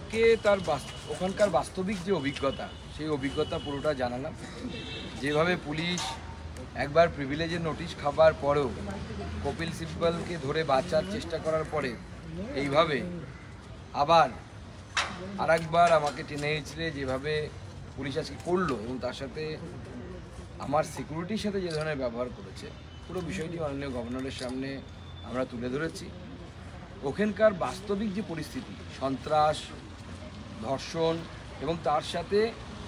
ওনাকে তার ওখানকার বাস্তবিক যে অভিজ্ঞতা সেই অভিজ্ঞতা পুরোটা জানালাম। যেভাবে পুলিশ একবার প্রিভিলেজের নোটিশ খাবার পরেও কপিল সিব্বলকে ধরে বাঁচার চেষ্টা করার পরে এইভাবে আবার আরেকবার আমাকে টেনে হিঁচড়ে যেভাবে পুলিশ আজকে করলো এবং তার সাথে আমার সিকিউরিটির সাথে যে ধরনের ব্যবহার করেছে, পুরো বিষয়টি মাননীয় গভর্নরের সামনে আমরা তুলে ধরেছি। ওখানকার বাস্তবিক যে পরিস্থিতি, সন্ত্রাস, ধর্ষণ এবং তার সাথে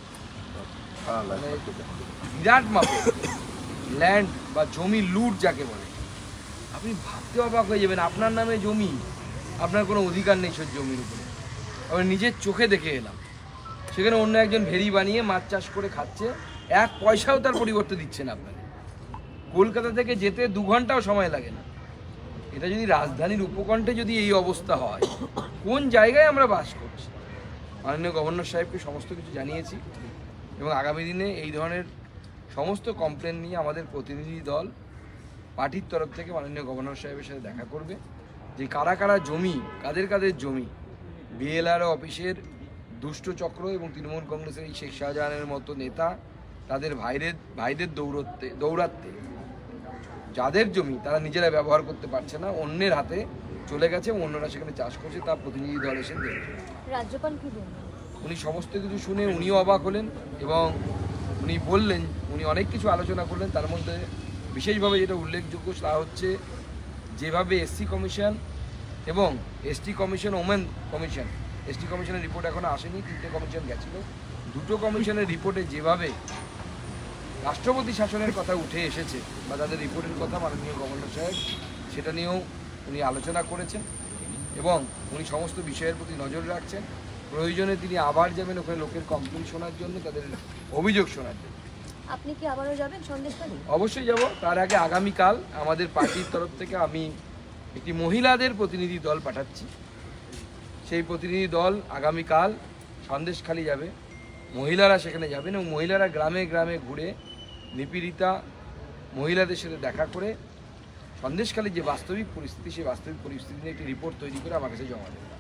মানে বিরাট মাপের ল্যান্ড বা জমি লুট যাকে বলে, আপনি ভাবতে অবাক হয়ে যাবেন। আপনার নামে জমি, আপনার কোনো অধিকার নেই সেই জমির উপরে। আমি নিজের চোখে দেখে এলাম, সেখানে অন্য একজন ভেরি বানিয়ে মাছ চাষ করে খাচ্ছে, 1 পয়সাও তার পরিবর্তে দিচ্ছেন আপনাকে। কলকাতা থেকে যেতে 2 ঘন্টাও সময় লাগে না। এটা যদি রাজধানীর উপকণ্ঠে যদি এই অবস্থা হয়, কোন জায়গায় আমরা বাস করছি? মাননীয় গভর্নর সাহেবকে সমস্ত কিছু জানিয়েছি এবং আগামী দিনে এই ধরনের সমস্ত কমপ্লেন নিয়ে আমাদের প্রতিনিধি দল পার্টির তরফ থেকে মাননীয় গভর্নর সাহেবের সাথে দেখা করবে, যে কারা কারা জমি, কাদের কাদের জমি বিএলআরও অফিসের দুষ্ট চক্র এবং তৃণমূল কংগ্রেসের এই শেখ শাহজাহানের মতো নেতা তাদের ভাইদের দৌড়াতে যাদের জমি তারা নিজেরা ব্যবহার করতে পারছে না, অন্যের হাতে চলে গেছে এবং অন্যরা সেখানে চাষ করছে, তার প্রতিনিধি দল এসে দেখছে। রাজ্যপাল কি বললেন? উনি সমস্ত কিছু শুনে উনিও অবাক হলেন এবং উনি বললেন, উনি অনেক কিছু আলোচনা করলেন। তার মধ্যে বিশেষভাবে যেটা উল্লেখযোগ্য তা হচ্ছে যেভাবে এসসি কমিশন এবং ST commission, women commission, ST কমিশনের রিপোর্ট এখনো আসেনি, 3টে কমিশন গেছিল, 2টো কমিশনের রিপোর্টে যেভাবে রাষ্ট্রপতি শাসনের কথা উঠে এসেছে বা তাদের রিপোর্টের কথা মাননীয় গভর্নর সাহেব সেটা নিয়েও উনি আলোচনা করেছেন এবং উনি সমস্ত বিষয়ের প্রতি নজর রাখছেন। প্রয়োজনে তিনি আবার যাবেন ওখানে লোকের কমপ্লেন শোনার জন্য, তাদের অভিযোগ শোনার জন্য। আপনি কি আবারও যাবেন সন্দেশখালী? অবশ্যই যাব। তার আগে আগামীকাল আমাদের পার্টির তরফ থেকে আমি একটি মহিলাদের প্রতিনিধি দল পাঠাচ্ছি। সেই প্রতিনিধি দল আগামীকাল সন্দেশখালী যাবে, মহিলারা সেখানে যাবেন এবং মহিলারা গ্রামে গ্রামে ঘুরে নিপীড়িতা মহিলাদের সাথে দেখা করে সন্দেশখালীর যে বাস্তবিক পরিস্থিতি, সেই বাস্তবিক পরিস্থিতি নিয়ে একটি রিপোর্ট তৈরি করে আমার কাছে জমা দেবে।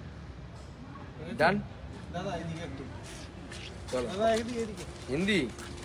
ডান? চলো হিন্দি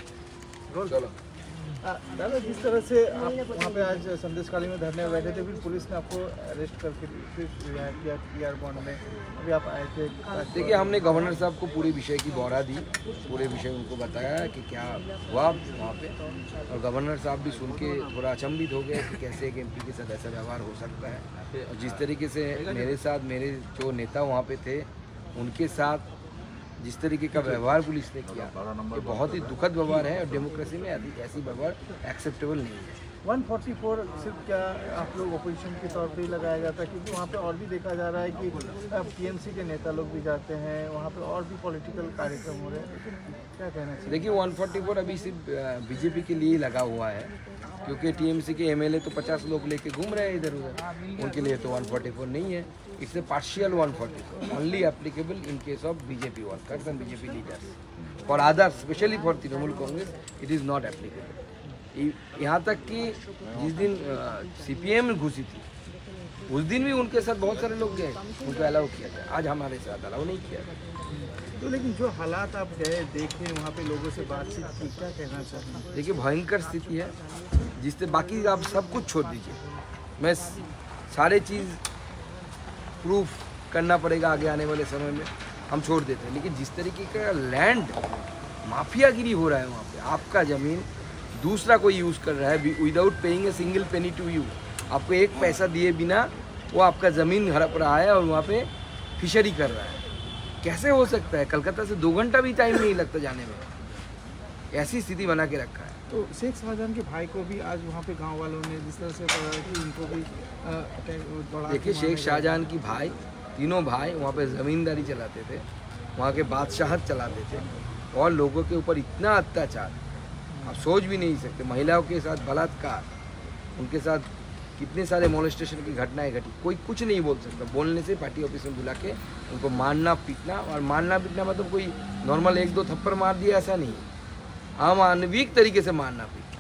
चलो। दादा, जिस तरह से आप वहाँ पे आज संदेशखाली में धरने बैठे थे, फिर पुलिस ने आपको अरेस्ट करके फिर रिहा किया टीआर बॉन्ड में, अभी आप आए थे। देखिए, हमने गवर्नर साहब को पूरे विषय की ब्यौरा दी, पूरे विषय उनको बताया कि क्या हुआ वहाँ पे, और गवर्नर साहब भी सुन के थोड़ा अचंभित हो गए कि कैसे एक एमपी के साथ ऐसा व्यवहार हो सकता है। और जिस तरीके से मेरे साथ मेरे जो नेता वहाँ पे थे उनके साथ जिस तरीके का व्यवहार पुलिस ने किया, ये बहुत ही दुखद व्यवहार है और डेमोक्रेसी में ऐसी व्यवहार एक्सेप्टेबल नहीं है। 144 सिर्फ क्या आप लोग अपोजिशन के तौर पे ही लगाया जाता है, क्योंकि वहाँ पे और भी देखा जा रहा है कि टीएमसी के नेता लोग भी जाते हैं वहाँ पे, और भी पॉलिटिकल कार्यक्रम हो रहे हैं, क्या कहना चाहिए? देखिए, 144 अभी सिर्फ बीजेपी के लिए ही लगा हुआ है, क्योंकि टीएमसी के एमएलए तो 50 लोग लेके घूम रहे हैं इधर उधर, उनके लिए तो 144 नहीं है। It's a partial 144, only applicable in case of BJP workers and BJP leaders. For others, specially for Trinamool Congress, it is not applicable. यहाँ तक कि जिस दिन सीपीएम घुसी थी उस दिन भी उनके साथ बहुत सारे लोग गए, उनको अलाउ किया गया। आज हमारे साथ अलाउ नहीं किया गया। तो लेकिन जो हालात आप गए देखे, वहाँ पे लोगों से बातचीत की, क्या कहना चाहते हैं? देखिए, भयंकर स्थिति है, जिससे बाकी आप सब कुछ छोड़ दीजिए, मैं सारे चीज़ प्रूफ करना पड़ेगा आगे आने वाले समय में, हम छोड़ देते हैं। लेकिन जिस तरीके का लैंड माफियागिरी हो रहा है वहाँ पे, आपका ज़मीन दूसरा कोई यूज़ कर रहा है without paying a single penny to you, आपको 1 पैसा दिए बिना वो आपका ज़मीन हड़प रहा है और वहाँ पे फिशरी कर रहा है। कैसे हो सकता है? कलकत्ता से 2 घंटा भी टाइम नहीं लगता जाने में। ऐसी स्थिति बना के रखा है। तो शेख शाहजहां के भाई को भी आज वहाँ पे गांव वालों ने जिस तरह से बताया कि उनको भी देखिए, शेख शाहजहां की भाई, तीनों भाई वहाँ पे ज़मींदारी चलाते थे, वहाँ के बादशाहत चलाते थे, और लोगों के ऊपर इतना अत्याचार आप सोच भी नहीं सकते। महिलाओं के साथ बलात्कार, उनके साथ कितने सारे मोलेस्टेशन की घटनाएं घटी, कोई कुछ नहीं बोल सकता। बोलने से पार्टी ऑफिस में बुला के उनको मारना पीटना, और मारना पीटना मतलब कोई नॉर्मल 1-2 थप्पड़ मार दिया ऐसा नहीं, अमानविक तरीके से मारना पीटना।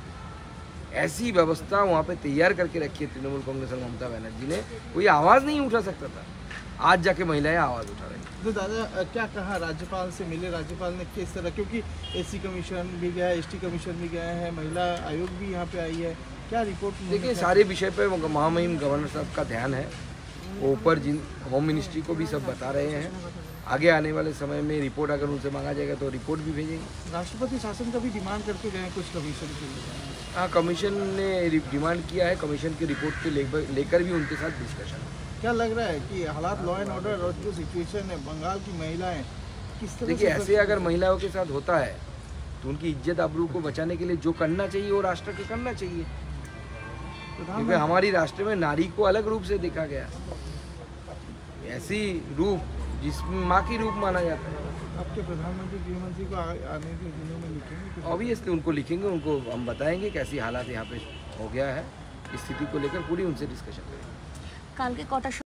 ऐसी व्यवस्था वहाँ पे तैयार करके रखी है तृणमूल कांग्रेस और ममता बनर्जी ने, कोई आवाज़ नहीं उठा सकता था। आज जाके महिलाएं आवाज़ उठा रही हैं। तो दादा क्या कहा, राज्यपाल से मिले, राज्यपाल ने किस तरह, क्योंकि एससी कमीशन भी गया है, एसटी कमीशन भी गया है, महिला आयोग भी यहाँ पे आई है, क्या रिपोर्ट? देखिए, सारे विषय पे महामहिम गवर्नर साहब का ध्यान है, वो ऊपर जिन होम मिनिस्ट्री को भी सब बता रहे हैं। आगे आने वाले समय में रिपोर्ट अगर उनसे मांगा जाएगा तो रिपोर्ट भी भेजेंगे। राष्ट्रपति शासन का भी डिमांड करके गए कुछ कमीशन के लिए। हाँ, कमीशन ने डिमांड किया है, कमीशन की रिपोर्ट के लेकर भी उनके साथ डिस्कशन। क्या लग रहा है कि हालात, लॉ एंड ऑर्डर और जो सिचुएशन है, बंगाल की महिलाएं किस तरह? देखिए, ऐसे अगर महिलाओं के साथ होता है तो उनकी इज्जत आबरू को बचाने के लिए जो करना चाहिए वो राष्ट्र को करना चाहिए, क्योंकि हमारी राष्ट्र में नारी को अलग रूप से देखा गया, ऐसी रूप जिसमें माँ की रूप माना जाता है। आपके प्रधानमंत्री, गृहमंत्री को आने के दिनों में लिखेंगे? ऑब्वियसली उनको लिखेंगे, उनको हम बताएंगे कैसी हालात यहाँ पे हो गया है, स्थिति को लेकर पूरी उनसे डिस्कशन करेंगे। কালকে কটার